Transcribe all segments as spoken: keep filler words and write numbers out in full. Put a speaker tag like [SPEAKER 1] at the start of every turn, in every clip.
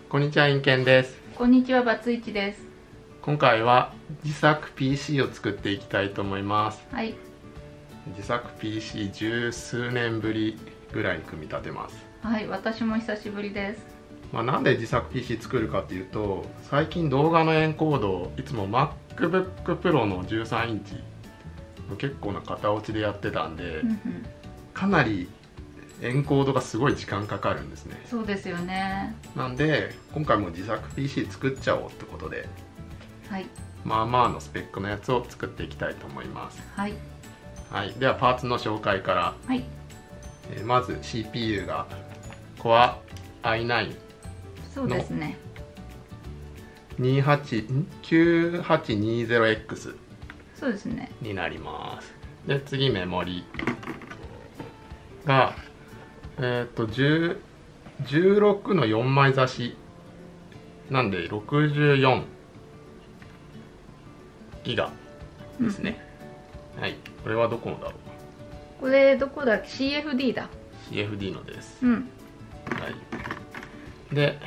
[SPEAKER 1] こんにちは、インケンです。
[SPEAKER 2] こんにちは、バツイチです。
[SPEAKER 1] 今回は自作 ピーシー を作っていきたいと思います。
[SPEAKER 2] はい。
[SPEAKER 1] 自作 ピーシー 十数年ぶりぐらいに組み立てます。
[SPEAKER 2] はい、私も久しぶりです。
[SPEAKER 1] まあ、なんで自作 ピーシー 作るかっていうと、最近動画のエンコードをいつも MacBook Pro のじゅうさんインチ結構な型落ちでやってたんで、
[SPEAKER 2] うんうん、
[SPEAKER 1] かなりエンコードがすごい時間かかるんですね。
[SPEAKER 2] そうですよね。
[SPEAKER 1] なんで今回も自作 ピーシー 作っちゃおうってことで、
[SPEAKER 2] はい、
[SPEAKER 1] まあまあのスペックのやつを作っていきたいと思います。
[SPEAKER 2] はい、
[SPEAKER 1] はい、ではパーツの紹介から、
[SPEAKER 2] はい、
[SPEAKER 1] えーまず シーピーユー が コアアイナイン
[SPEAKER 2] そうですね。
[SPEAKER 1] にじゅうはち きゅうはちにーぜろエックス
[SPEAKER 2] そうですね。
[SPEAKER 1] になります。で次メモリがえっ、とじゅう、じゅうろくのよんまい差しなんでろくじゅうよんギガですね。うん、はい、これはどこのだろう。
[SPEAKER 2] これどこだっけ？ シーエフディー だ。
[SPEAKER 1] シーエフディー のです。
[SPEAKER 2] うん。
[SPEAKER 1] はい。で、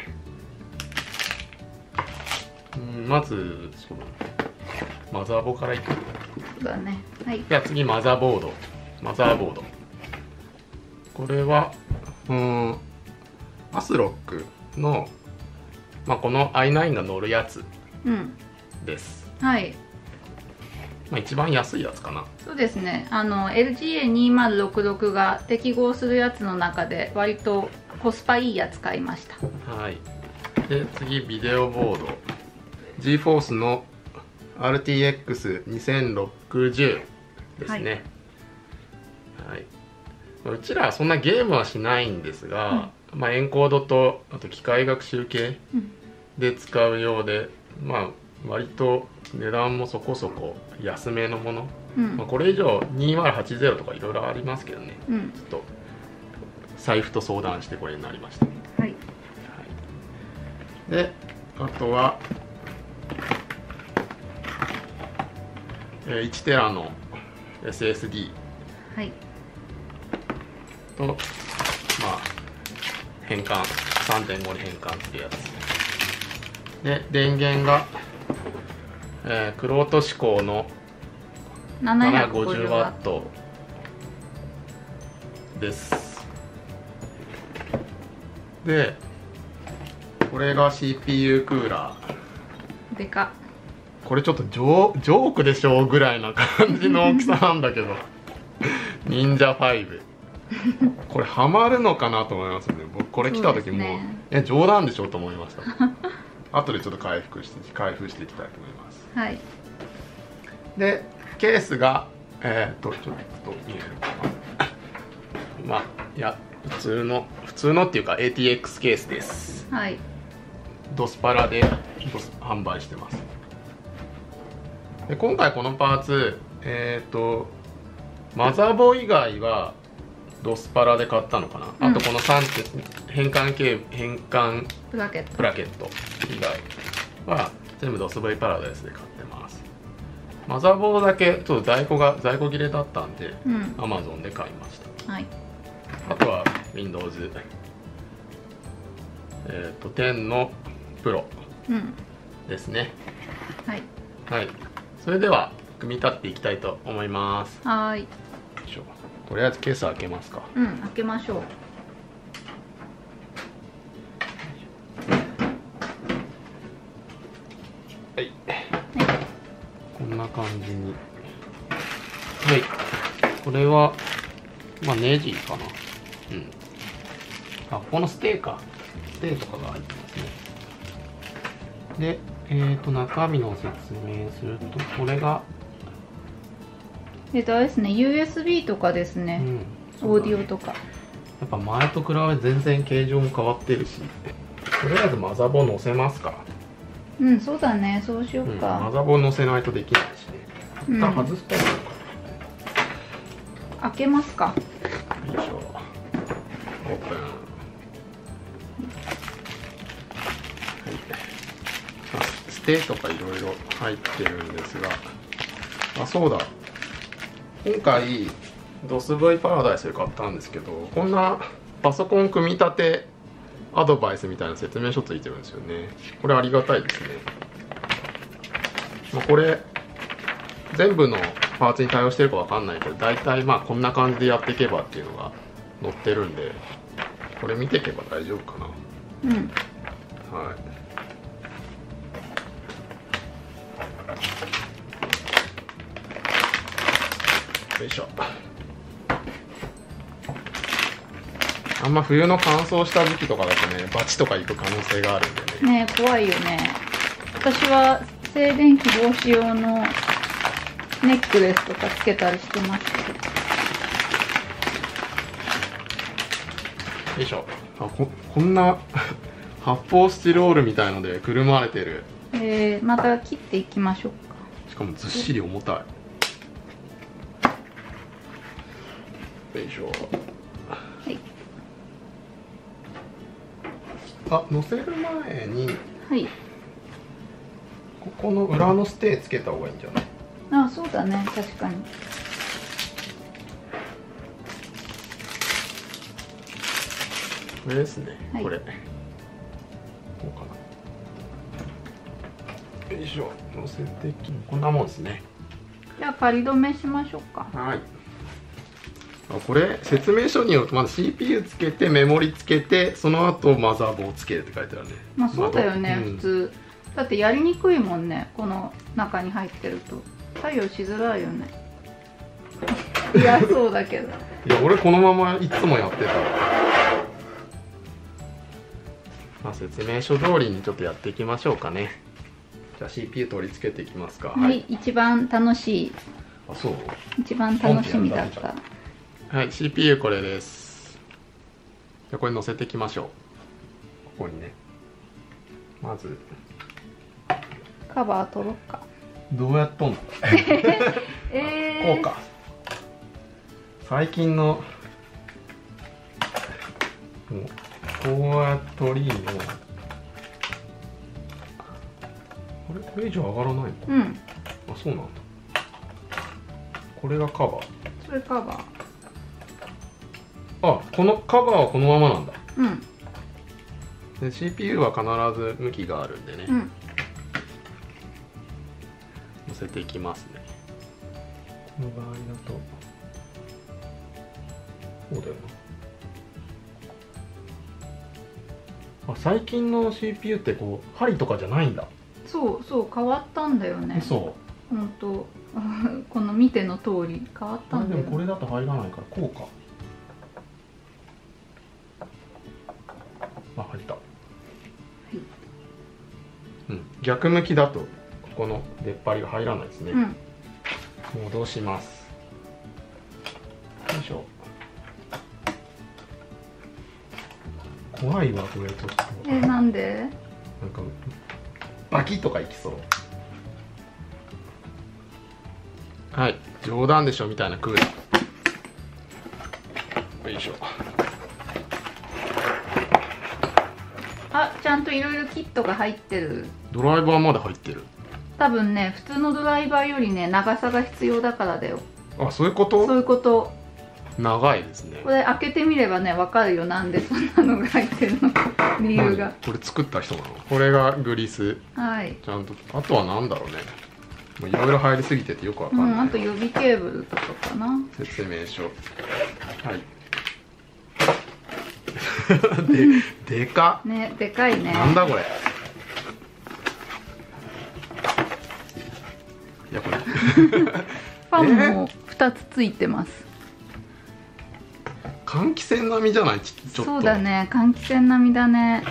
[SPEAKER 1] うんまずそのマザーボからいく。
[SPEAKER 2] そうだね。はい。
[SPEAKER 1] では次マザーボード。マザーボード。これはうんアスロックの、まあ、この アイナイン が乗るやつです。
[SPEAKER 2] うん、はい。
[SPEAKER 1] まあ、一番安いやつかな。
[SPEAKER 2] そうですね。あの エルジーエーにせんろくじゅうろく が適合するやつの中で割とコスパいいやつ買いました。
[SPEAKER 1] はい。で次ビデオボード ジーフォース の アールティーエックスにせんろくじゅう ですね。はい、はい、うちらはそんなゲームはしないんですが、うん、まあ、エンコードとあと機械学習系で使うようで、うん、まあ割と値段もそこそこ安めのもの、うん、まあ、これ以上にせんはちじゅうとかいろいろありますけどね、うん、ちょっと財布と相談してこれになりました。はい、はい、であとは、えー、いちテラの エスエスディー、
[SPEAKER 2] はい、
[SPEAKER 1] とまあ変換 さんてんご に変換っていうやつで、電源がえー、クロート志向のななひゃくごじゅうワットです。でこれが シーピーユー クーラ
[SPEAKER 2] ーでかっ。
[SPEAKER 1] これちょっとジョー、ジョークでしょうぐらいな感じの大きさなんだけど忍者ファイブこれハマるのかなと思いますね。僕これ来た時も、ね、え冗談でしょと思いました後でちょっと回復して開封していきたいと思います。
[SPEAKER 2] はい。
[SPEAKER 1] でケースがえっ、ー、とちょっと見えるかなまあいや普通の普通のっていうか エーティーエックス ケースです。
[SPEAKER 2] はい。
[SPEAKER 1] ドスパラでドス販売してます。で今回このパーツえっ、ー、とマザーボ以外はドスパラで買ったのかな、うん、あとこのさん変換系変換
[SPEAKER 2] ブラケット
[SPEAKER 1] ブラケット以外は全部ドス V パラダイスで買ってます。マザーボードだけちょっと在庫が在庫切れだったんで、うん、Amazon で買いました。はい、あとは Windows、えー、とテンのプロですね。うん、はい、はい、それでは組み立っていきたいと思います。
[SPEAKER 2] はい。
[SPEAKER 1] とりあえずケース開けますか。
[SPEAKER 2] うん、開けましょう。
[SPEAKER 1] はい、はい、こんな感じに。はい、これはまあネジかな。うん、あ、このステーかステーとかが入ってますね。でえーと中身の説明すると、これが
[SPEAKER 2] えっとあれですね、ユーエスビー とかですね、うん、オーディオとか。
[SPEAKER 1] やっぱ前と比べ全然形状も変わってるし、とりあえずマザボ乗せますか。
[SPEAKER 2] うん、そうだね、そうしようか。
[SPEAKER 1] うん、マザボ乗せないとできないしね。一旦外したらいいのか
[SPEAKER 2] な。開けますか。
[SPEAKER 1] よいしょ。オープン。はい、ステとかいろいろ入ってるんですが、あ、そうだ。今回ドス V パラダイスで買ったんですけど、こんなパソコン組み立てアドバイスみたいな説明書ついてるんですよね。これありがたいですね。まあ、これ全部のパーツに対応してるかわかんないけど、大体まあこんな感じでやっていけばっていうのが載ってるんで、これ見ていけば大丈夫かな。
[SPEAKER 2] うん。
[SPEAKER 1] はい。よいしょ。あんま冬の乾燥した時期とかだとね、バチとか行く可能性があるんでね。
[SPEAKER 2] ねえ、怖いよね。私は静電気防止用のネックレスとかつけたりしてますけど。
[SPEAKER 1] よいしょ。あ、ここんな発泡スチロールみたいのでくるまれてる。
[SPEAKER 2] えー、また切っていきましょうか。
[SPEAKER 1] しかもずっしり重たい。よいしょ。
[SPEAKER 2] はい。
[SPEAKER 1] あ、乗せる前に、
[SPEAKER 2] はい。
[SPEAKER 1] ここの裏のステーつけた方がいいんじゃない？
[SPEAKER 2] あ、そうだね、確かに。
[SPEAKER 1] これですね、
[SPEAKER 2] はい、
[SPEAKER 1] これこうかな。よいしょ、乗せてき、こんなもんですね。
[SPEAKER 2] じゃあ仮止めしましょうか。
[SPEAKER 1] はい。あ、これ説明書によるとまず シーピーユー つけてメモリつけて、その後マザーボードつけるって書いてあるね。
[SPEAKER 2] まあそうだよね、
[SPEAKER 1] うん、
[SPEAKER 2] 普通だってやりにくいもんね、この中に入ってると作業しづらいよね。いや、そうだけど。
[SPEAKER 1] いや、俺このままいつもやってた。まあ、説明書通りにちょっとやっていきましょうかね。じゃあ シーピーユー 取り付けていきますか。
[SPEAKER 2] はい、はい、一番楽しい。
[SPEAKER 1] あ、そう。
[SPEAKER 2] 一番楽しみだった。
[SPEAKER 1] はい、シーピーユー これです。じゃあこれ乗せていきましょう。ここにね。まず
[SPEAKER 2] カバー取ろうか。
[SPEAKER 1] どうやっとんの？
[SPEAKER 2] えー、
[SPEAKER 1] こうか。最近のもうこうやって取りの。あれ、これ以上上がらないのか。
[SPEAKER 2] うん。
[SPEAKER 1] あ、そうなんだ。これがカバー。
[SPEAKER 2] それカバー。
[SPEAKER 1] あ、このカバーはこのままなんだ。
[SPEAKER 2] うん。
[SPEAKER 1] で シーピーユー は必ず向きがあるんでね。
[SPEAKER 2] うん。
[SPEAKER 1] 乗せていきますね。この場合だとそうだよな。あ、最近の シーピーユー ってこう針とかじゃないんだ。
[SPEAKER 2] そうそう、変わったんだよね。
[SPEAKER 1] そう。
[SPEAKER 2] 本当この見ての通り変わったんだよ、ね。
[SPEAKER 1] でもこれだと入らないからこうか。あ、入った。はい。うん、逆向きだとここの出っ張りが入らないですね。うん、戻します。よいしょ。怖いわこれちょっと。
[SPEAKER 2] え、なんで？
[SPEAKER 1] なんかバキッとかいきそう。はい、冗談でしょみたいなクーラー。よいしょ。
[SPEAKER 2] あ、ちゃんといろいろキットが入ってる。
[SPEAKER 1] ドライバーまで入ってる。
[SPEAKER 2] 多分ね、普通のドライバーよりね、長さが必要だからだよ。
[SPEAKER 1] あ、そういうこと？
[SPEAKER 2] そういうこと。
[SPEAKER 1] 長いですね。
[SPEAKER 2] これ開けてみればね、わかるよ。なんでそんなのが入ってるのか理由が。
[SPEAKER 1] これ作った人なの？これがグリス。はい。ちゃんと、あとはなんだろうね。もういろいろ入りすぎててよくわかんない。うん、
[SPEAKER 2] あと予備ケーブルとかかな。説
[SPEAKER 1] 明書。はい。で、でかっ。
[SPEAKER 2] ね、でかいね。
[SPEAKER 1] なんだこれ。いやこれ。
[SPEAKER 2] ファンもふたつついてます。
[SPEAKER 1] 換気扇並みじゃない？ちょっと。
[SPEAKER 2] そうだね、換気扇並みだね。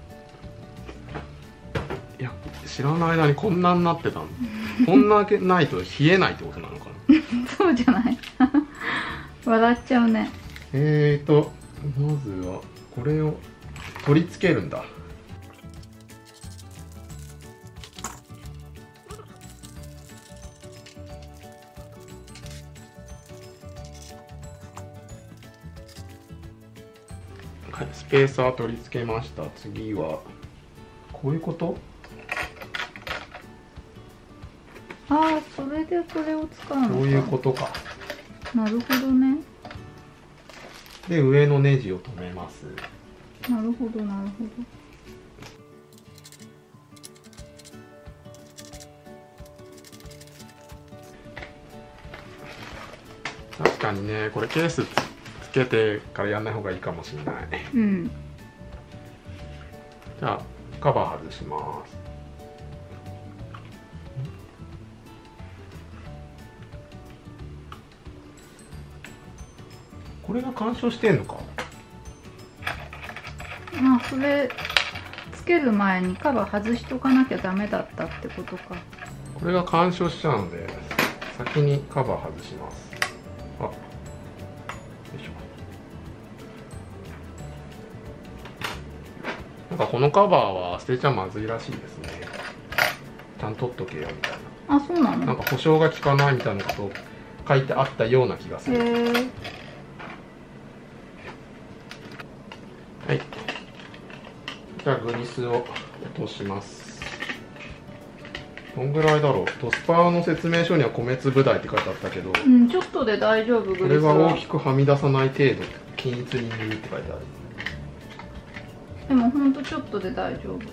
[SPEAKER 1] いや、知らない間にこんなになってたの。こんなないと冷えないってことなのかな。
[SPEAKER 2] そうじゃない。笑っちゃうね。
[SPEAKER 1] えーとまずはこれを取り付けるんだ。はい、スペーサー取り付けました。次はこういうこと？
[SPEAKER 2] ああ、それでこれを使うのか。
[SPEAKER 1] こういうことか。
[SPEAKER 2] なるほどね。
[SPEAKER 1] で、上のネジを留めます。
[SPEAKER 2] なるほどなるほど。
[SPEAKER 1] 確かにね、これケースつけてからやんない方がいいかもしれない。
[SPEAKER 2] うん。
[SPEAKER 1] じゃあカバー外します。これが干渉してんのか。
[SPEAKER 2] まあそれつける前にカバー外しとかなきゃダメだったってことか。
[SPEAKER 1] これが干渉しちゃうので先にカバー外します。あ、よいしょ。なんかこのカバーは捨てちゃまずいらしいですね。ちゃんと取っとけよみたい
[SPEAKER 2] な。あ、そうなの。
[SPEAKER 1] なんか保証が効かないみたいなこと書いてあったような気がする。
[SPEAKER 2] へえ。
[SPEAKER 1] はい。じゃあグリスを落とします。どんぐらいだろう。ドスパーの説明書には米粒大って書いてあったけど、
[SPEAKER 2] うん、ちょっとで大丈夫。グリスは
[SPEAKER 1] これは大きくはみ出さない程度均一に塗るって書いてある。
[SPEAKER 2] でもほんとちょっとで大丈夫。
[SPEAKER 1] ちょっ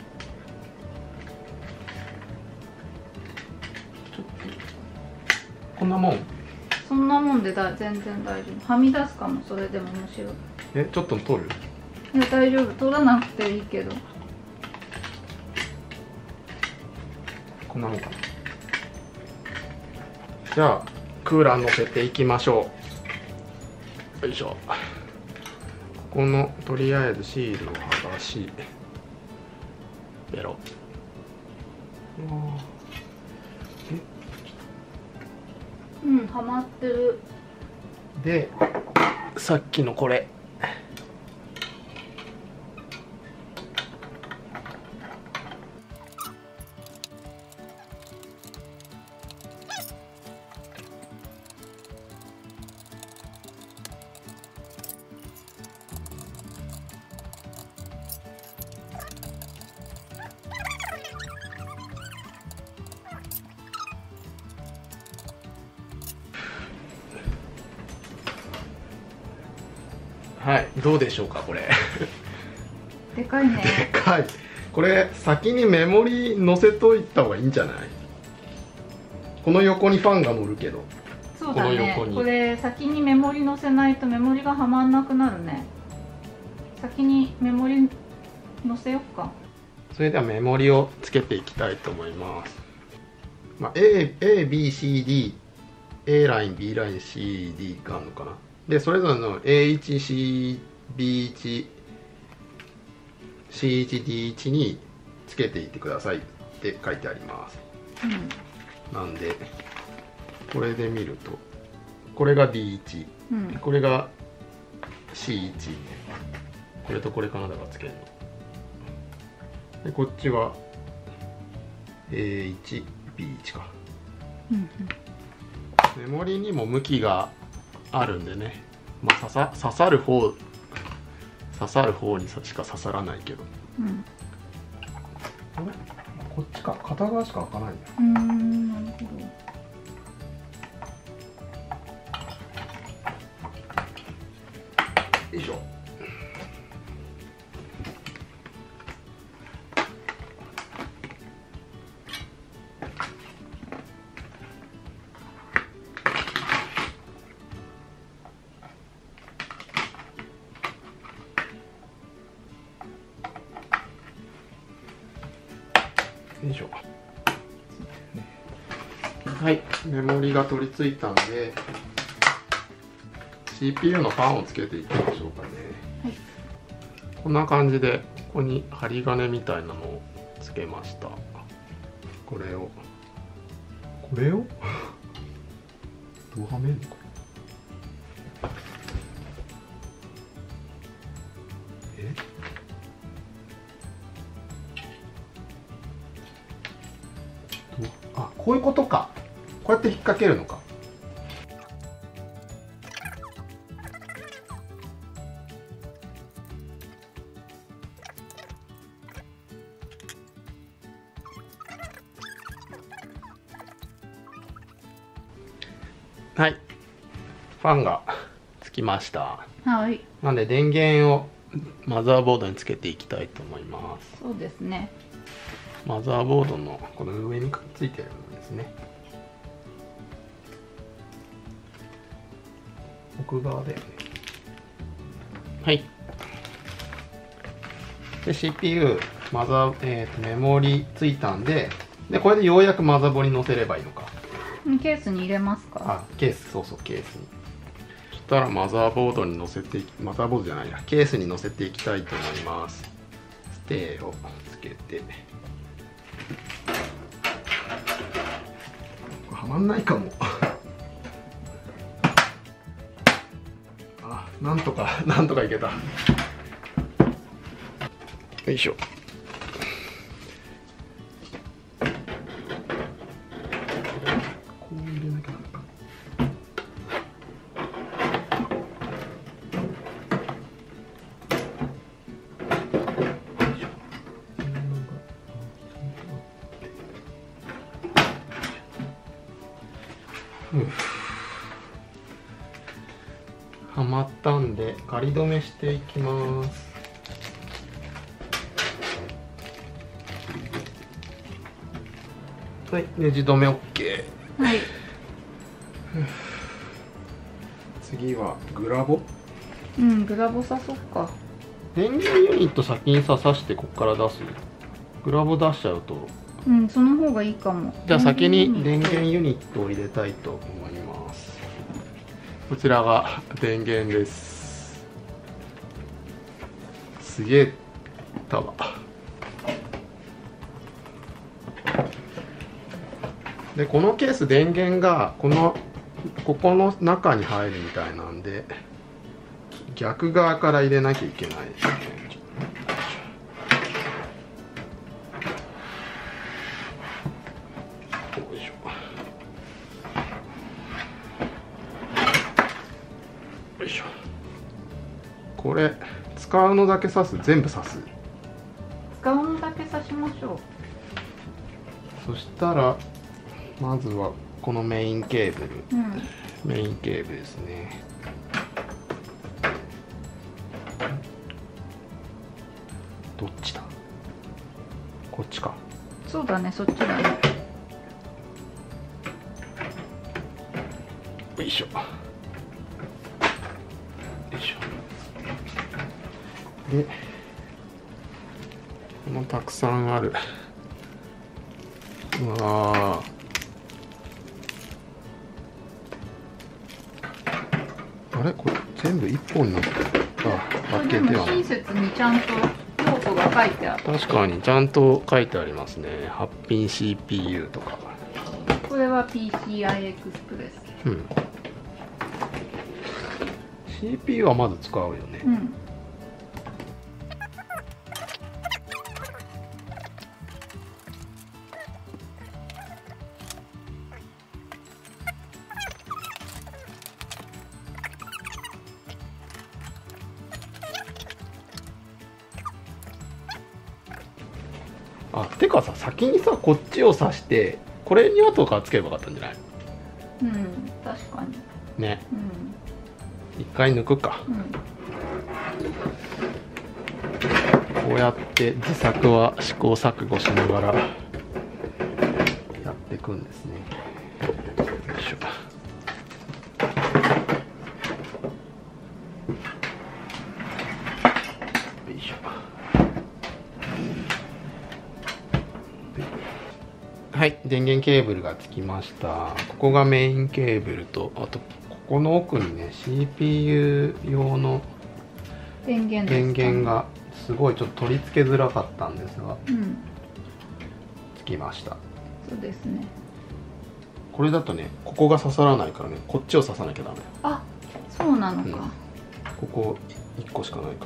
[SPEAKER 1] とこんなもん。
[SPEAKER 2] そんなもんでだ全然大丈夫。はみ出すかも。それでもむしろ。
[SPEAKER 1] え、ちょっと取る？
[SPEAKER 2] いや大丈夫。取らなくていいけど。
[SPEAKER 1] こんなもんかな。じゃあクーラー乗せていきましょう。よいしょ。ここのとりあえずシールを剥がしベロ。
[SPEAKER 2] うん、はまってる。
[SPEAKER 1] でさっきのこれはい、どうでしょうかこれ。
[SPEAKER 2] でかいね。
[SPEAKER 1] でかい。これ先にメモリ乗せといた方がいいんじゃない？この横にファンが乗るけど。
[SPEAKER 2] そうだね。これ先にメモリ乗せないとメモリがはまんなくなるね。先にメモリ乗せよっか。
[SPEAKER 1] それではメモリをつけていきたいと思います。まあ、A、A、B、C、D、A ライン、B ライン、C、D があるのかな。で、それぞれの エーワン、シー、ビーワン、シーワン、ディーワン につけていってくださいって書いてあります。
[SPEAKER 2] うん、
[SPEAKER 1] なんで、これで見ると、これが ディーワン、うん、これが シーワン、これとこれかなだからつけるの。で、こっちは エーワン、ビーワン か。
[SPEAKER 2] うんうん、
[SPEAKER 1] メモリにも向きがあるんでね、まあ、刺さ刺さる方刺さる方にしか刺さらないけど、
[SPEAKER 2] うん、
[SPEAKER 1] あれこっちか、片側しか開かないんだ。
[SPEAKER 2] うーん、なるほど。
[SPEAKER 1] よいしょ。よいしょ。はい、メモリが取り付いたんで シーピーユー のファンをつけていきましょうかね。
[SPEAKER 2] はい、
[SPEAKER 1] こんな感じでここに針金みたいなのをつけました。これをこれをどうはめるのか。えあ、こういうことか。こうやって引っ掛けるのか。はい、ファンがつきました。
[SPEAKER 2] はい。
[SPEAKER 1] なんで電源をマザーボードにつけていきたいと思います。
[SPEAKER 2] そうですね。
[SPEAKER 1] マザーボードのこの上にくっついてるものですね。奥側だよね。はい。で シーピーユー、マザー、えー、とメモリついたんで、でこれでようやくマザーボに載せればいいのか。
[SPEAKER 2] ケースに入れますか？
[SPEAKER 1] あ、ケース、そうそう、ケースに。そしたらマザーボードに載せていき、マザーボードじゃないや、ケースに載せていきたいと思います。ステーをつけて。はまんないかも。あ、なんとか、なんとかいけた。よいしょ。こう入れなきゃなか。はまったんで仮止めしていきます。はい、ネジ止め OK。
[SPEAKER 2] はい。
[SPEAKER 1] 次はグラボ。
[SPEAKER 2] うん、グラボさそっか。
[SPEAKER 1] 電源ユニット先にささしてここから出す。グラボ出しちゃうと。
[SPEAKER 2] うん、その方がいいかも。
[SPEAKER 1] じゃあ先に電源ユニットを入れたいと思います。こちらが電源です。すげえ束。でこのケース電源がこのここの中に入るみたいなんで逆側から入れなきゃいけないですね。よいしょ。よいしょ。これ使うのだけ刺す、全部刺す。
[SPEAKER 2] 使うのだけ刺しましょう。
[SPEAKER 1] そしたらまずはこのメインケーブル、うん、メインケーブルですね。どっちだ？こっちか。
[SPEAKER 2] そうだね、そっちだね。
[SPEAKER 1] よいしょ。よいしょ。で、このたくさんある。うわー。あれこれ全部一本になってる。あ、開けては
[SPEAKER 2] 親切にちゃんと用途が書いてある。
[SPEAKER 1] 確かにちゃんと書いてありますね。ハッピン シーピーユー とか。
[SPEAKER 2] これは ピーシーアイエクスプレス。
[SPEAKER 1] うん。シーピーユー はまず使うよね。
[SPEAKER 2] うん。
[SPEAKER 1] あ、てかさ、先にさこっちを刺してこれに後からつければよかったんじゃない？
[SPEAKER 2] うん、確かに
[SPEAKER 1] ね。
[SPEAKER 2] うん、
[SPEAKER 1] 一回抜くか、
[SPEAKER 2] うん、
[SPEAKER 1] こうやって自作は試行錯誤しながらやっていくんですね。よいしょ。よいしょ。はい、電源ケーブルがつきました。ここがメインケーブルと、あとここの奥にね シーピーユー 用の
[SPEAKER 2] 電源
[SPEAKER 1] 電源がすごいちょっと取り付けづらかったんですが、
[SPEAKER 2] うん、
[SPEAKER 1] つきました。
[SPEAKER 2] そうですね。
[SPEAKER 1] これだとね、ここが刺さらないからね、こっちを刺さなきゃダメ。
[SPEAKER 2] あ、そうなのか、うん、
[SPEAKER 1] ここいっこしかないから。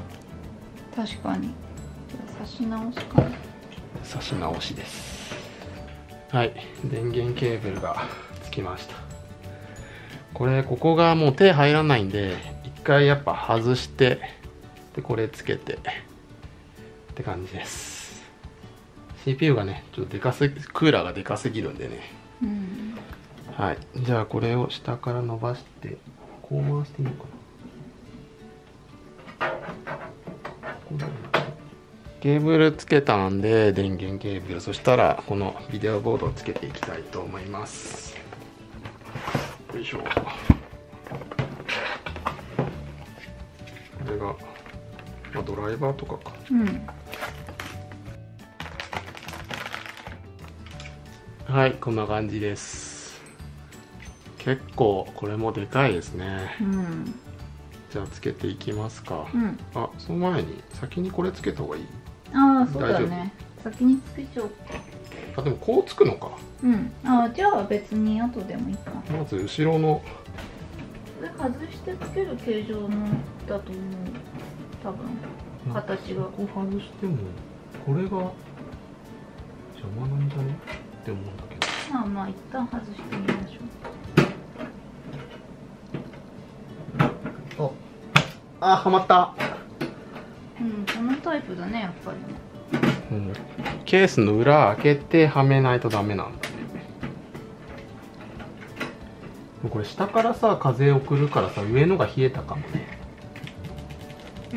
[SPEAKER 2] 確かに。じゃあ刺し直しかな。
[SPEAKER 1] 刺し直しです。はい、電源ケーブルがつきました。これここがもう手入らないんで一回やっぱ外してでこれつけてって感じです。 シーピーユー がねちょっとでかすぎ、クーラーがでかすぎるんでね、
[SPEAKER 2] うん、
[SPEAKER 1] はい。じゃあこれを下から伸ばしてこう回してみようかな。 ケーブルつけたんで、電源ケーブル、そしたらこのビデオボードをつけていきたいと思います。よいしょ。これが、まあ、ドライバーとかか。
[SPEAKER 2] うん。
[SPEAKER 1] はい、こんな感じです。結構これもでかいですね。
[SPEAKER 2] うん。
[SPEAKER 1] じゃあつけていきますか。
[SPEAKER 2] うん。
[SPEAKER 1] あ、その前に先にこれつけた方がいい？
[SPEAKER 2] ああ、そうだね。先につけちゃおうか。
[SPEAKER 1] あ、でもこうつくのか。
[SPEAKER 2] うん。ああ、じゃあ別に後でもいいか。
[SPEAKER 1] まず後ろの。
[SPEAKER 2] これ外してつける形状のだと思う。多分形が。
[SPEAKER 1] ここ外してもこれが邪魔なんじゃねって思うんだけど。
[SPEAKER 2] まあまあ一旦外してみましょう。
[SPEAKER 1] あ、はまった。
[SPEAKER 2] うん、このタイプだね、やっぱりね。
[SPEAKER 1] うん、ケースの裏開けてはめないとダメなんだね。これ下からさ、風送るからさ、上のが冷えたかもね。
[SPEAKER 2] うん、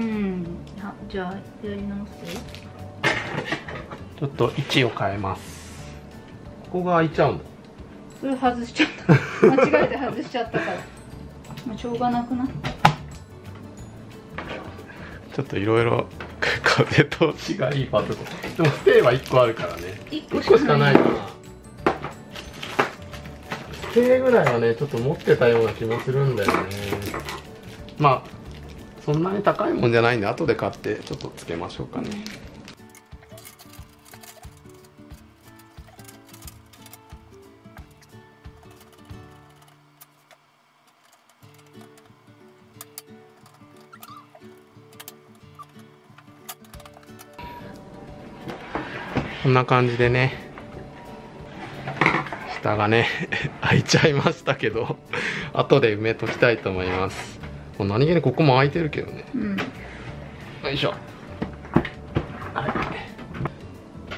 [SPEAKER 2] あ、じゃあやり直す。
[SPEAKER 1] ちょっと位置を変えます。ここが開いちゃうんだ。
[SPEAKER 2] それ外しちゃった間違えて外しちゃったから、もうしょうがなくない？
[SPEAKER 1] ちょっといろいろ風通しがいいパーツ。でもステーはいっこあるからね。いっこしかないかな。ステーぐらいはね、ちょっと持ってたような気もするんだよね。まあそんなに高いもんじゃないんで、後で買ってちょっとつけましょうかね。こんな感じでね、下がね開いちゃいましたけど後で埋めときたいと思います。もう何気にここも開いてるけどね、うん、よいしょ。はい、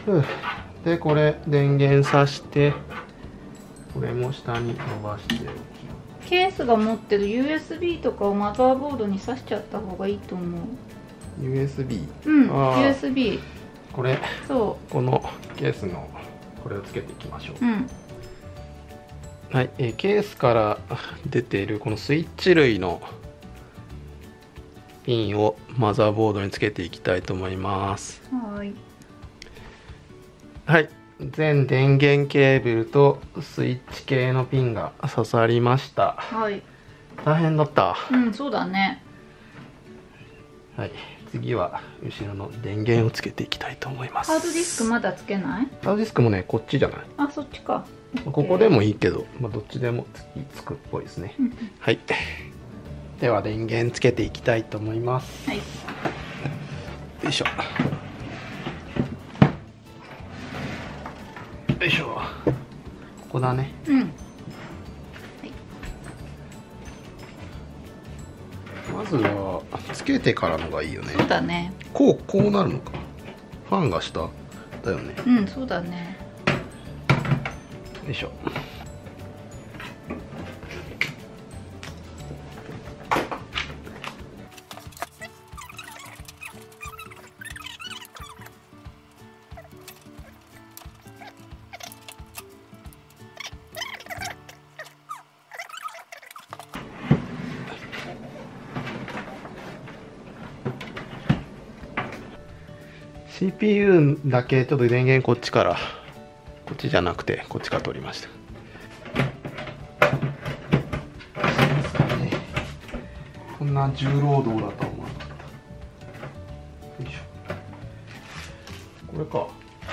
[SPEAKER 1] うん、でこれ電源さして、これも下に伸ばして、
[SPEAKER 2] ケースが持ってる ユーエスビー とかをマザーボードに挿しちゃった方がいいと思う。
[SPEAKER 1] ユーエスビー？
[SPEAKER 2] うん、ユーエスビー。
[SPEAKER 1] これ、
[SPEAKER 2] そう、
[SPEAKER 1] このケースのこれをつけていきましょう。
[SPEAKER 2] うん、
[SPEAKER 1] はい、えー、ケースから出ているこのスイッチ類のピンをマザーボードにつけていきたいと思います。
[SPEAKER 2] はい、
[SPEAKER 1] はい、全電源ケーブルとスイッチ系のピンが刺さりました。
[SPEAKER 2] はい、
[SPEAKER 1] 大変だった。
[SPEAKER 2] うん、そうだね。
[SPEAKER 1] はい、次は後ろの電源をつけていきたいと思います。
[SPEAKER 2] ハードディスクまだつけない？
[SPEAKER 1] ハードディスクもね、こっちじゃない？
[SPEAKER 2] あ、そっちか。
[SPEAKER 1] ここでもいいけど、まあ、どっちでもつくっぽいですね。はい、では電源つけていきたいと思います。
[SPEAKER 2] はい、よ
[SPEAKER 1] いしょ。よいしょ。ここだね。
[SPEAKER 2] うん、はい、
[SPEAKER 1] まずはつけてからのがいいよね。
[SPEAKER 2] そうだね。
[SPEAKER 1] こうこうなるのか。ファンが下だよね。
[SPEAKER 2] うん、そうだね。
[SPEAKER 1] よいしょ。シーピーユー だけちょっと電源こっちから、こっちじゃなくてこっちから取りました。こんな重労働だとは思わなかった。よいしょ。これか。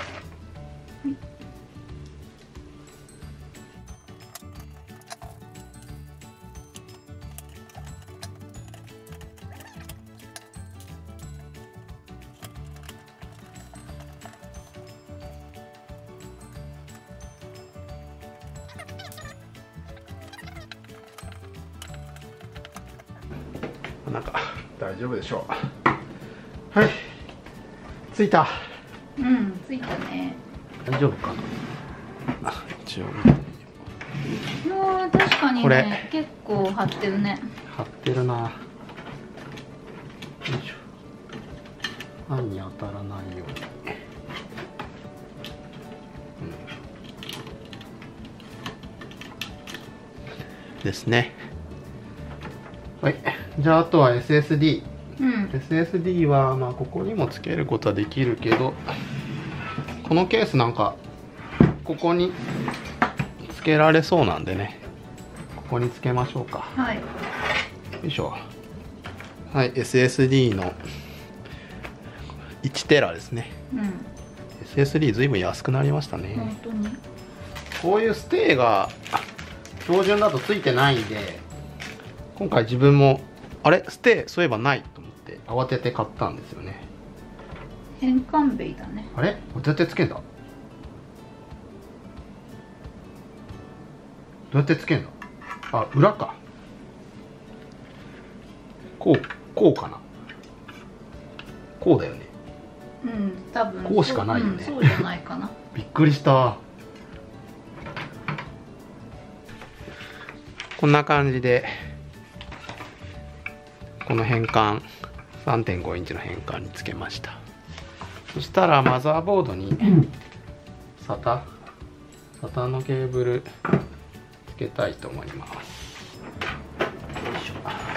[SPEAKER 1] なんか大丈夫でしょう。はい、ついた。
[SPEAKER 2] うん、ついたね。
[SPEAKER 1] 大丈夫かな。あ、一応
[SPEAKER 2] いやー、確かにね、結構張ってるね。
[SPEAKER 1] 張ってるな。よいしょ。 ファンに当たらないように、うん、ですね。はい、じゃああとは エスエスディー、うん、エスエスディー はまあここにもつけることはできるけど、このケースなんかここにつけられそうなんでね、ここにつけましょうか。
[SPEAKER 2] はい、
[SPEAKER 1] よいしょ。はい、エスエスディー のいちテラですね。うん、エスエスディー ずいぶん安くなりましたね。
[SPEAKER 2] 本当に
[SPEAKER 1] こういうステーが標準だとついてないんで、今回自分もあれステーそういえばないと思って慌てて買ったんですよね。
[SPEAKER 2] 変換ベイだね。
[SPEAKER 1] あれこれどうやってつけんだ、どうやってつけんだ、あ、裏か、こうこうかな、こうだよね。
[SPEAKER 2] うん、多分
[SPEAKER 1] こうしかないよね。
[SPEAKER 2] そう、うん、そうじゃないかな。
[SPEAKER 1] びっくりした。こんな感じでこの変換 さんてんごインチの変換につけました。そしたらマザーボードにサタサタのケーブルつけたいと思います。よいしょ。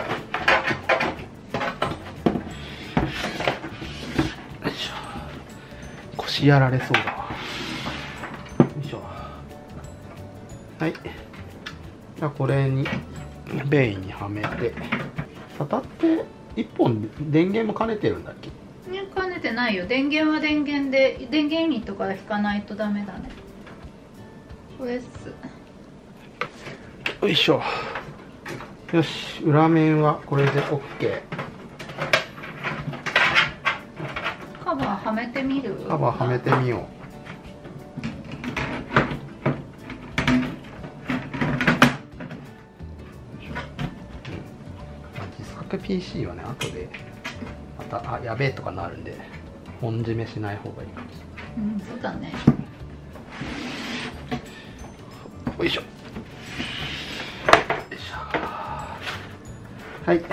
[SPEAKER 1] よいしょ。腰やられそうだわ。よいしょ。はい。じゃあこれにベインにはめて、サタっていっぽん電源も兼ねてるんだっけ？
[SPEAKER 2] 兼ねてないよ。電源は電源で、電源ユニットから引かないとダメだね。これっす。
[SPEAKER 1] よいしょ。よし、裏面はこれで OK。
[SPEAKER 2] カバーはめてみる？
[SPEAKER 1] カバーはめてみよう。自作 ピーシー はね、後でまたあやべえとかなるんで本締めしない方がいいかもしれない。
[SPEAKER 2] うん、そうだね。
[SPEAKER 1] よいしょ。よいしょ。はい。で、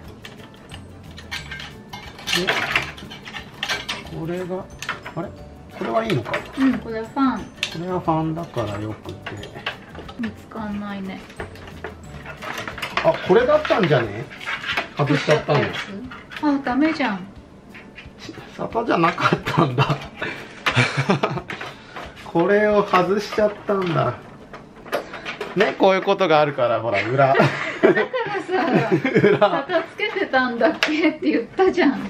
[SPEAKER 1] これがあれ？これはいいのか？
[SPEAKER 2] うん、これファン。こ
[SPEAKER 1] れはファンだからよくて。
[SPEAKER 2] 見つかんないね。
[SPEAKER 1] あ、これだったんじゃね？外しちゃったの。
[SPEAKER 2] あ、ダメじゃん。
[SPEAKER 1] サタじゃなかったんだ。これを外しちゃったんだ。ね、こういうことがあるから、ほら、裏。だから
[SPEAKER 2] さ、サタつけてたんだっけって言ったじゃん。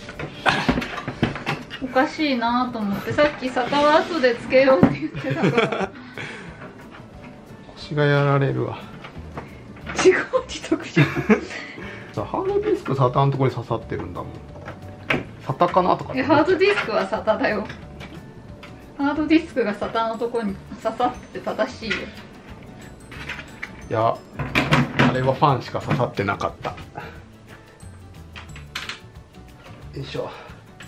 [SPEAKER 2] おかしいなと思って、さっきサタは後でつけようって言ってたから。
[SPEAKER 1] 腰がやられるわ。
[SPEAKER 2] 自業自得じゃん。
[SPEAKER 1] ハードディスクサタのところに刺さってるんだもん。サタかなとか。
[SPEAKER 2] ハードディスクはサタだよ。ハードディスクがサタのところに刺さってて正しいよ。
[SPEAKER 1] いや、あれはファンしか刺さってなかった。よいしょ。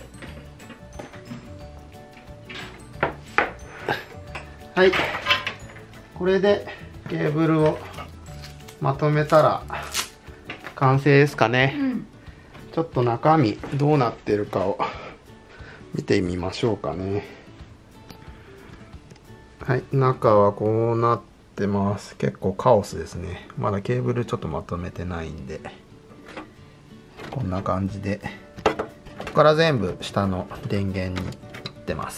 [SPEAKER 1] はい、これでケーブルをまとめたら完成ですかね。うん、ちょっと中身どうなってるかを見てみましょうかね。はい、中はこうなってます。結構カオスですね。まだケーブルちょっとまとめてないんで、こんな感じで、ここから全部下の電源にいってます。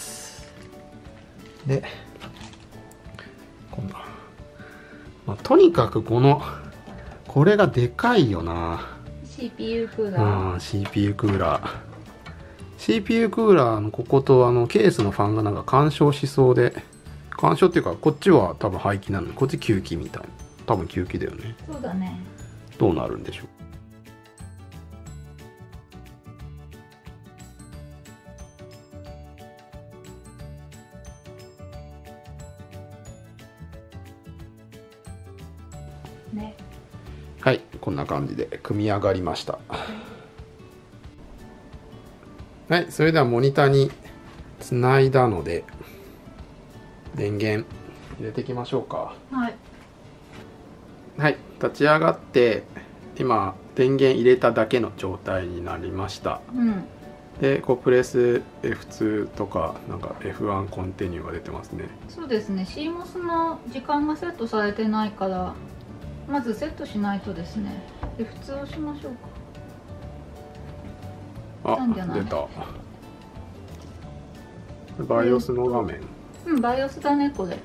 [SPEAKER 1] で、こんな、まあ、とにかくこのこれがでかいよな。
[SPEAKER 2] シーピーユー クーラー。
[SPEAKER 1] うん、 シーピーユー クーラー シーピーユー クーラーのこことあのケースのファンがなんか干渉しそうで、干渉っていうかこっちは多分排気なので、こっち吸気みたいな、多分吸気だよね。
[SPEAKER 2] そうだね。
[SPEAKER 1] どうなるんでしょう。
[SPEAKER 2] ね、
[SPEAKER 1] はい、こんな感じで組み上がりました。はい、それではモニターにつないだので電源入れていきましょうか。
[SPEAKER 2] はい。
[SPEAKER 1] はい、立ち上がって今電源入れただけの状態になりました。
[SPEAKER 2] うん。
[SPEAKER 1] でこうプレス エフツー とかなんか エフワン コンティニューが出てますね。
[SPEAKER 2] そうですね。シーモス の時間がセットされてないからまずセットしないとですね。 エフツー をしましょうか。
[SPEAKER 1] あ、
[SPEAKER 2] なんじゃない
[SPEAKER 1] 出た。バイオスの画面。
[SPEAKER 2] うん、バイオスだねこれ。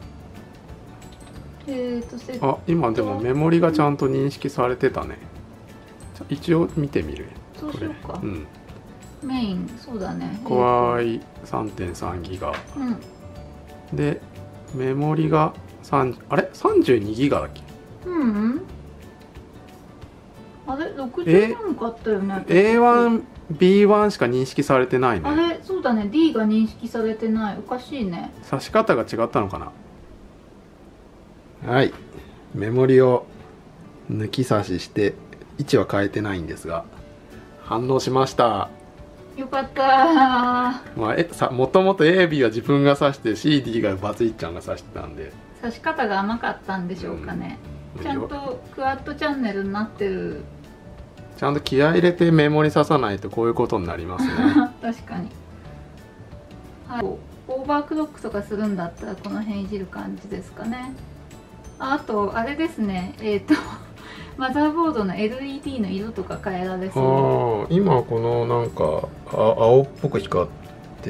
[SPEAKER 2] えーとセット。
[SPEAKER 1] あ、今でもメモリがちゃんと認識されてたね。一応見てみる。
[SPEAKER 2] そうしようか。
[SPEAKER 1] うん。
[SPEAKER 2] メイン、そうだね。
[SPEAKER 1] Core アイ さんてんさん ギガ。
[SPEAKER 2] うん。
[SPEAKER 1] で、メモリがさん、あれ ?さんじゅうに ギガだっけ？
[SPEAKER 2] うん、うん。あれ ?ろくじゅうよん かったよね。
[SPEAKER 1] エーワン、ビーワン しか認識されてないね。
[SPEAKER 2] あれそうだね。D が認識されてない。おかしいね。
[SPEAKER 1] 差し方が違ったのかな。はい。メモリを抜き差しして位置は変えてないんですが反応しました。
[SPEAKER 2] よかったー。
[SPEAKER 1] まあ、えさもともと エービー は自分が指して シーディー がバツイッちゃんが指してたんで
[SPEAKER 2] 差し方が甘かったんでしょうかね。
[SPEAKER 1] うん、
[SPEAKER 2] ちゃんとクワッドチャンネルになってる。
[SPEAKER 1] ちゃんと気合い入れてメモリ刺さないとこういうことになりますね。
[SPEAKER 2] 確かに。はい、オーバークロックとかするんだったらこの辺いじる感じですかね。あとあれですね、えっ、ー、とマザーボードの エルイーディー の色とか変えられそう。
[SPEAKER 1] ああ、今このなんかあ青っぽく光って、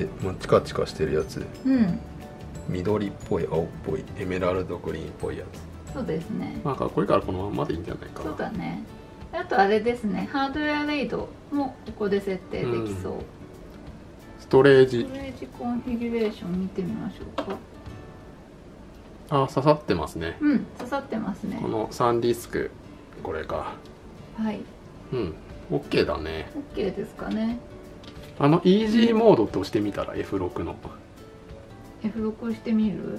[SPEAKER 1] まあ、チカチカしてるやつ、
[SPEAKER 2] うん、
[SPEAKER 1] 緑っぽい青っぽいエメラルドグリーンっぽいやつ。
[SPEAKER 2] そうですね。
[SPEAKER 1] まあかっこいいからこのまんまでいいんじゃないかな。
[SPEAKER 2] そうだね。あとあれですね、ハードウェアレイドもここで設定できそう。うん、
[SPEAKER 1] ストレージ
[SPEAKER 2] ストレージコンフィギュレーション見てみましょうか。
[SPEAKER 1] あ、刺さってますね。
[SPEAKER 2] うん、刺さってますね。
[SPEAKER 1] このさんディスク、これか。
[SPEAKER 2] はい。
[SPEAKER 1] うん、OK だね。
[SPEAKER 2] OK ですかね。
[SPEAKER 1] あのイージーモードって押してみたら エフろく の。
[SPEAKER 2] エフろく 押してみる？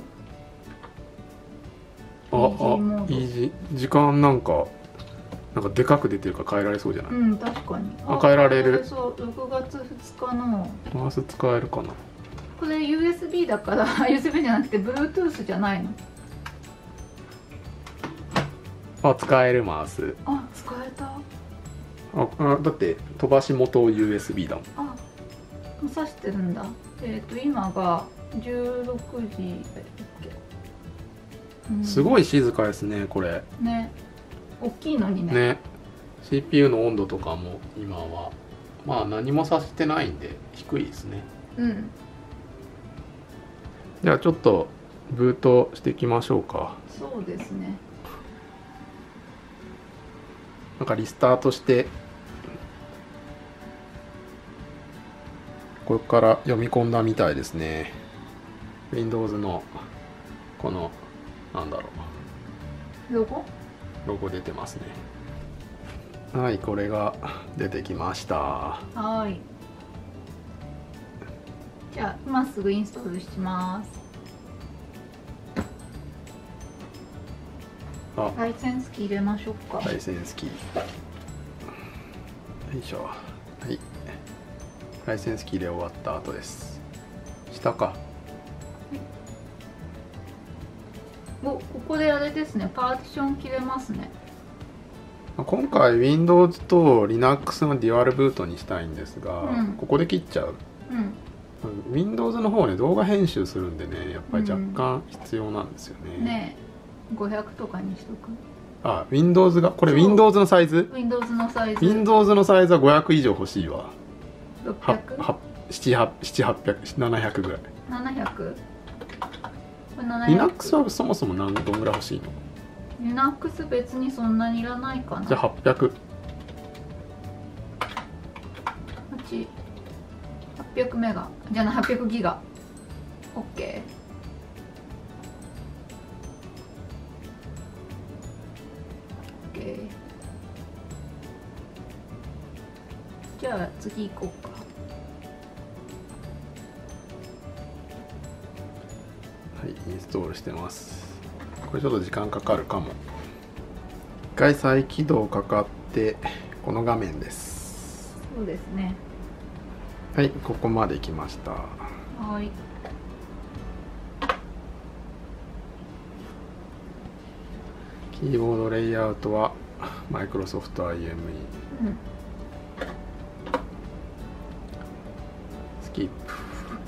[SPEAKER 1] あ、あ、イージー時間なんかなんかでかく出てるから変えられそうじゃない？
[SPEAKER 2] うん、確かに。
[SPEAKER 1] あ、変えられる。
[SPEAKER 2] そう、ろくがつふつかの。
[SPEAKER 1] マウス使えるかな。
[SPEAKER 2] これ ユーエスビー だから ユーエスビー じゃなくて Bluetooth じゃないの？
[SPEAKER 1] あ、使えるマウス。
[SPEAKER 2] あ、使えた。
[SPEAKER 1] あ、あだって飛ばし元 ユーエスビー だもん。
[SPEAKER 2] あ、もう挿してるんだ。えっ、ー、と今がじゅうろくじ。
[SPEAKER 1] うん、すごい静かですねこれ。
[SPEAKER 2] ね。大きいのにね。
[SPEAKER 1] ね。シーピーユー の温度とかも今はまあ何もさせてないんで低いですね。
[SPEAKER 2] うん。
[SPEAKER 1] じゃあちょっとブートしていきましょうか。
[SPEAKER 2] そうですね。
[SPEAKER 1] なんかリスタートしてここから読み込んだみたいですね。 Windows のこのなんだろ
[SPEAKER 2] うロゴ
[SPEAKER 1] ロゴ出てますね。はい、これが出てきました。
[SPEAKER 2] はい。じゃあ今すぐインストールします。
[SPEAKER 1] あ、
[SPEAKER 2] ライセンスキー入れましょうか。
[SPEAKER 1] ライセンスキー。よいしょ。はい。ライセンスキーで終わった後です。下か。
[SPEAKER 2] お、ここであれですね。パーティション切れますね。
[SPEAKER 1] 今回 Windows と Linux のデュアルブートにしたいんですが、うん、ここで切っちゃう。うん。Windows の方ね、動画編集するんでね、やっぱり若干必要なんですよね。うん、
[SPEAKER 2] ねえ。ごひゃくとかにしとく。
[SPEAKER 1] あ、Windows がこれ Windows のサイズ
[SPEAKER 2] Windows のサイズ
[SPEAKER 1] Windows のサイズはごひゃく以上欲しいわ。
[SPEAKER 2] ろっぴゃく？
[SPEAKER 1] ななひゃく、ななひゃくぐらい。
[SPEAKER 2] ななひゃく？
[SPEAKER 1] Linux はそもそも何どんぐらい欲しいの？
[SPEAKER 2] Linux 別にそんなにいらないかな。
[SPEAKER 1] じゃあはっぴゃく。
[SPEAKER 2] はち、はっぴゃくメガ。じゃあはっぴゃくギガ。OK。じゃあ次行こうか。
[SPEAKER 1] はい、インストールしてます。これちょっと時間かかるかも。一回再起動かかってこの画面です。
[SPEAKER 2] そうですね。
[SPEAKER 1] はい、ここまで来ました。
[SPEAKER 2] はい。
[SPEAKER 1] キーボードレイアウトはマイクロソフト アイエムイー。
[SPEAKER 2] うん、
[SPEAKER 1] キップ。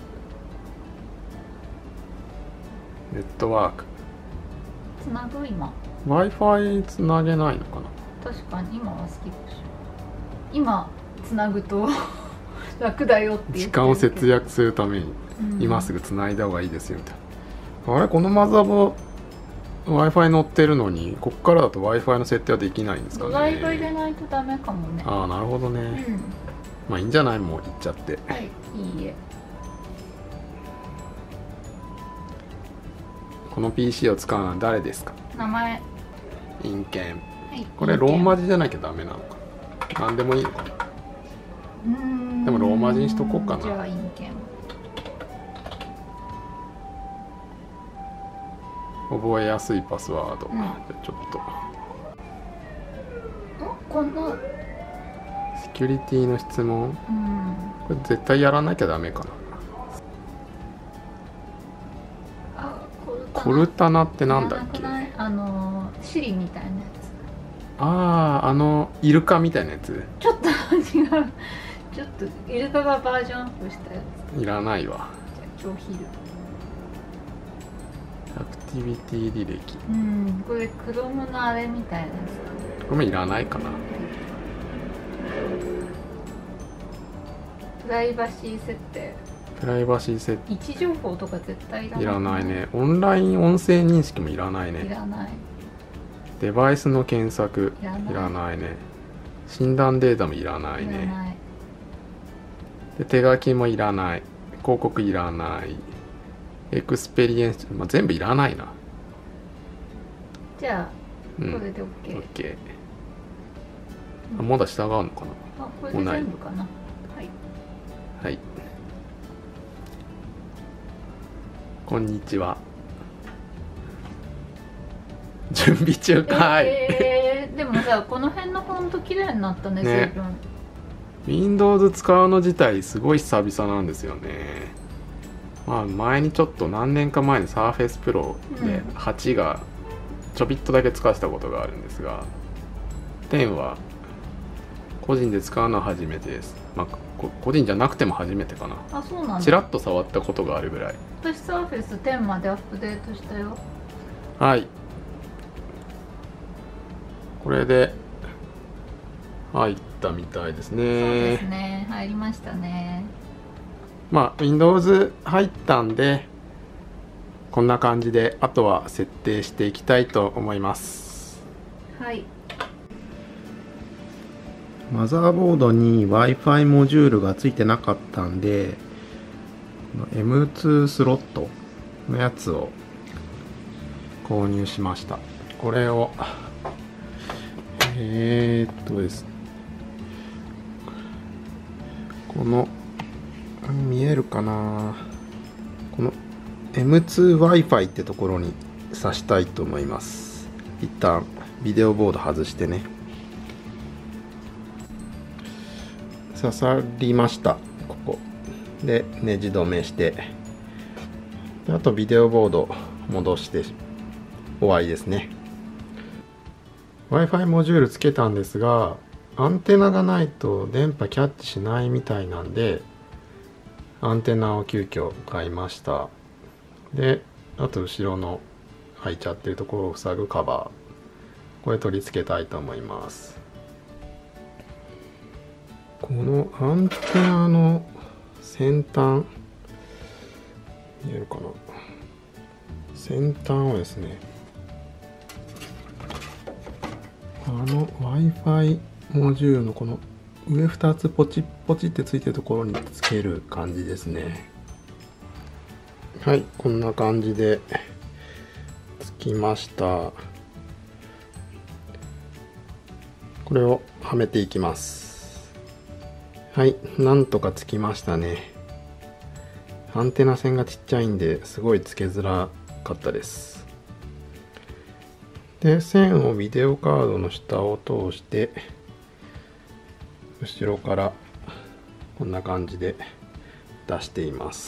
[SPEAKER 1] ネットワーク。
[SPEAKER 2] つなぐ今。
[SPEAKER 1] Wi-Fi つなげないのかな。
[SPEAKER 2] 確かに今はスキップしよう。今つなぐと楽だよって言ってるけど
[SPEAKER 1] 時間を節約するために、うん、今すぐつないだ方がいいですよみたいな。あれこのマザボ Wi-Fi 乗ってるのにここからだと Wi-Fi の設定はできないんですかね。
[SPEAKER 2] ドライブ入れないとダメかもね。
[SPEAKER 1] ああなるほどね、うん、まあいいんじゃない、もう行っちゃって。
[SPEAKER 2] はい、いいえ。
[SPEAKER 1] この ピーシー を使うのは誰ですか。
[SPEAKER 2] 名前。
[SPEAKER 1] 陰険、はい、これ
[SPEAKER 2] 陰険
[SPEAKER 1] ローマ字じゃなきゃダメなのか。何でもいいのかな。
[SPEAKER 2] うーん
[SPEAKER 1] でもローマ字にしとこうかな。
[SPEAKER 2] じゃあ陰険。
[SPEAKER 1] 覚えやすいパスワード、うん、じゃあちょっと
[SPEAKER 2] この
[SPEAKER 1] セキュリティの質問、
[SPEAKER 2] うん、
[SPEAKER 1] これ絶対やらなきゃダメかな。
[SPEAKER 2] あ
[SPEAKER 1] コルタナってなんだっけ。
[SPEAKER 2] あのシリみたいなやつ。
[SPEAKER 1] あああのイルカみたいなやつ。
[SPEAKER 2] ちょっと違う、ちょっとイルカがバージョンアップしたやつ。
[SPEAKER 1] いらないわ。
[SPEAKER 2] じゃあ超ヒル
[SPEAKER 1] アクティビティ履歴。
[SPEAKER 2] うん、これクロムのあれみたいなやつ。
[SPEAKER 1] これもいらないかな。
[SPEAKER 2] プライバシー設定。
[SPEAKER 1] プライバシー設定。
[SPEAKER 2] 位置情報とか絶対いらない。
[SPEAKER 1] いらないね。オンライン音声認識もいらないね。
[SPEAKER 2] いらない。
[SPEAKER 1] デバイスの検索
[SPEAKER 2] いらない。
[SPEAKER 1] いらないね。診断データもいらないね。
[SPEAKER 2] いらない。
[SPEAKER 1] で手書きもいらない。広告いらない。エクスペリエンス、まあ、全部いらないな。
[SPEAKER 2] じゃあ、
[SPEAKER 1] うん、
[SPEAKER 2] これで OK。
[SPEAKER 1] OK。あ、まだ従うのかな。
[SPEAKER 2] あ、これで全部かな。はい。
[SPEAKER 1] はい。こんにちは。準備中かい。
[SPEAKER 2] えー、でもさ、この辺のフォント綺麗になったね、
[SPEAKER 1] ね。
[SPEAKER 2] 随分。
[SPEAKER 1] Windows 使うの自体すごい久々なんですよね。まあ前にちょっと何年か前に Surface Pro ではちがちょびっとだけ使ってたことがあるんですが、じゅうは個人で使うのは初めてです。まあ個人じゃなくても初めてかな。
[SPEAKER 2] あ、そうなんだ。
[SPEAKER 1] ちらっと触ったことがあるぐらい。
[SPEAKER 2] 私 Surface テンまでアップデートしたよ。
[SPEAKER 1] はい。これで入ったみたいですね。
[SPEAKER 2] そうですね、入りましたね。
[SPEAKER 1] まあ Windows 入ったんでこんな感じであとは設定していきたいと思います。
[SPEAKER 2] はい。
[SPEAKER 1] マザーボードに Wi-Fi モジュールがついてなかったんで エムツー スロットのやつを購入しました。これをえー、っとですね、この見えるかな、この エムツー Wi-Fi ってところに挿したいと思います。一旦ビデオボード外してね。刺さりました。ここでネジ止めして、であとビデオボード戻して終わりですね。 Wi-Fi モジュールつけたんですがアンテナがないと電波キャッチしないみたいなんでアンテナを急遽買いました。であと後ろの開いちゃってるところを塞ぐカバー、これ取り付けたいと思います。このアンテナの先端見えるかな、先端をですねあの Wi-Fi モジュールのこの上ふたつポチッポチってついてるところにつける感じですね。はい、こんな感じでつきました。これをはめていきます。はい、なんとかつきましたね。アンテナ線がちっちゃいんですごいつけづらかったです。で線をビデオカードの下を通して後ろからこんな感じで出しています。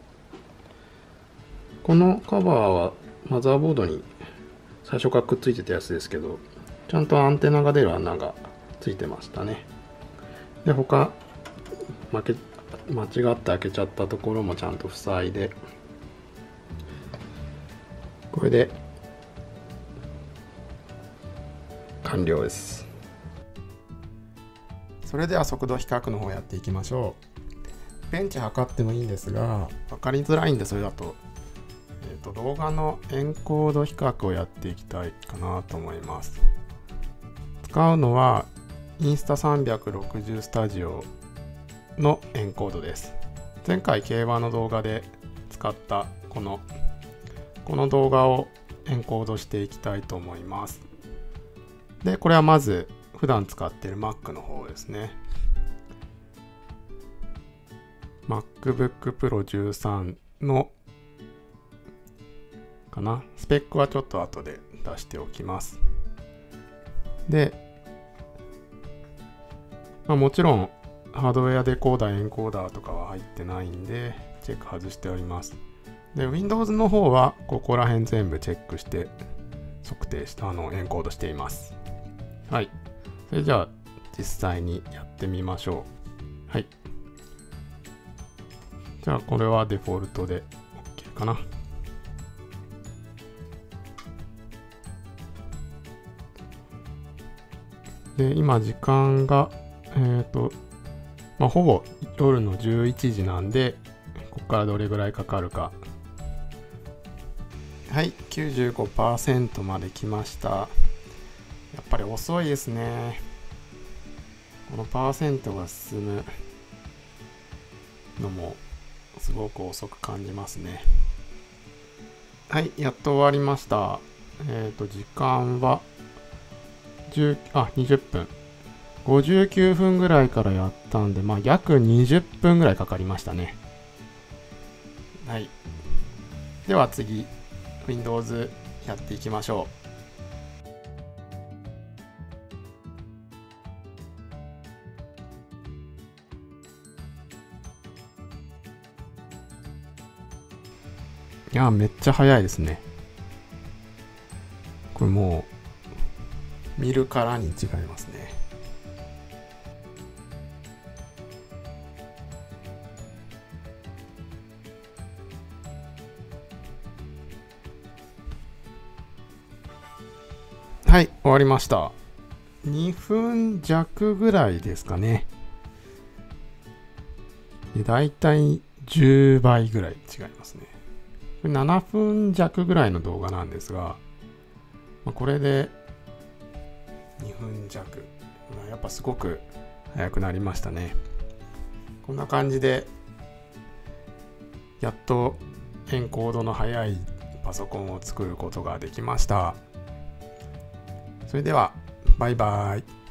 [SPEAKER 1] このカバーはマザーボードに最初からくっついてたやつですけど、ちゃんとアンテナが出る穴がついてましたね。で他負け間違って開けちゃったところもちゃんと塞いで、これで完了です。それでは速度比較の方やっていきましょう。ベンチ測ってもいいんですが、分かりづらいんでそれだと、えーと、動画のエンコード比較をやっていきたいかなと思います。使うのはインスタさんびゃくろくじゅうスタジオのエンコードです。前回競馬の動画で使ったこのこの動画をエンコードしていきたいと思います。で、これはまず普段使っている Mac の方ですね。MacBook Pro じゅうさんのかな。スペックはちょっと後で出しておきます。で、まあ、もちろんハードウェアデコーダー、エンコーダーとかは入ってないんでチェック外しております。で、Windows の方はここら辺全部チェックして測定したあのエンコードしています。はい。それじゃあ実際にやってみましょう。はい。じゃあこれはデフォルトで OK かな。で、今時間が、えっと、まあ、ほぼ夜のじゅういちじなんで、ここからどれぐらいかかるか。はい、きゅうじゅうごパーセント まで来ました。やっぱり遅いですね。このパーセントが進むのもすごく遅く感じますね。はい、やっと終わりました。えっと、時間はじゅう、あ、にじゅっぷん。ごじゅうきゅうふんぐらいからやったんで、まあ約にじゅっぷんぐらいかかりましたね。はい。では次、Windows やっていきましょう。いや、めっちゃ早いですね。これもう、見るからに違いますね。はい、終わりました。にふん弱ぐらいですかね。だいたいじゅうばいぐらい違いますね。これななふん弱ぐらいの動画なんですが、まあ、これでにふん弱。まあ、やっぱすごく速くなりましたね。こんな感じで、やっとエンコードの速いパソコンを作ることができました。それでは、バイバイ。